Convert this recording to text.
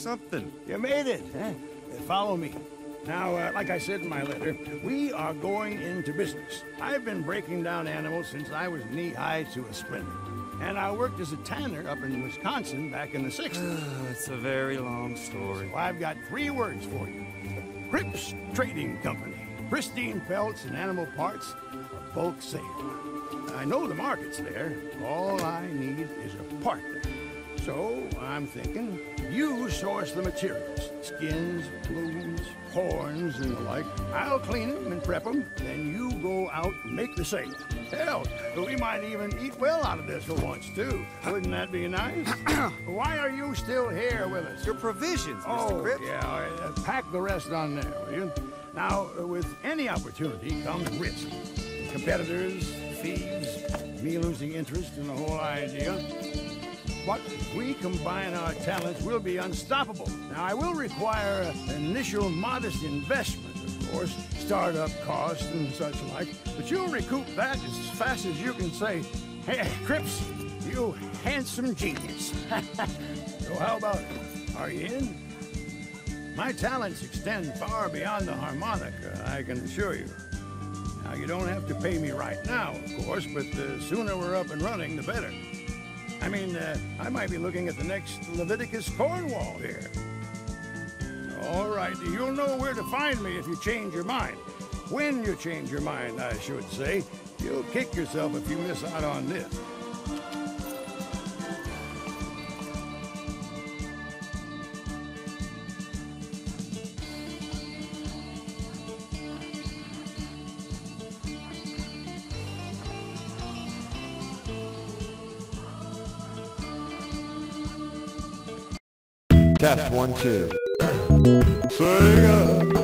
something. You made it, huh? Follow me. Now, like I said in my letter, we are going into business. I've been breaking down animals since I was knee-high to a splinter. And I worked as a tanner up in Wisconsin back in the 60s. It's a very long story. So I've got 3 words for you. Cripps Trading Company. Pristine pelts and animal parts, a bulk sale. I know the market's there. All I need is a partner. So I'm thinking you source the materials. Skins, plumes, horns, and the like. I'll clean them and prep them. Then you go out and make the sale. Hell, we might even eat well out of this for once, too. Wouldn't that be nice? Why are you still here with us? Your provisions, Mr. Cripps. Yeah, all right. Pack the rest on there, will you? Now, with any opportunity comes risk. Competitors, thieves, me losing interest in the whole idea. But if we combine our talents, we'll be unstoppable. Now, I will require an initial modest investment, of course, startup costs and such like, but you'll recoup that as fast as you can say, "Hey, Cripps, you handsome genius." So how about it? Are you in? My talents extend far beyond the harmonica, I can assure you. Now, you don't have to pay me right now, of course, but the sooner we're up and running, the better. I mean, I might be looking at the next Leviticus Cornwall here. All right, you'll know where to find me if you change your mind. When you change your mind, I should say. You'll kick yourself if you miss out on this. Test 1, 2. Sing up.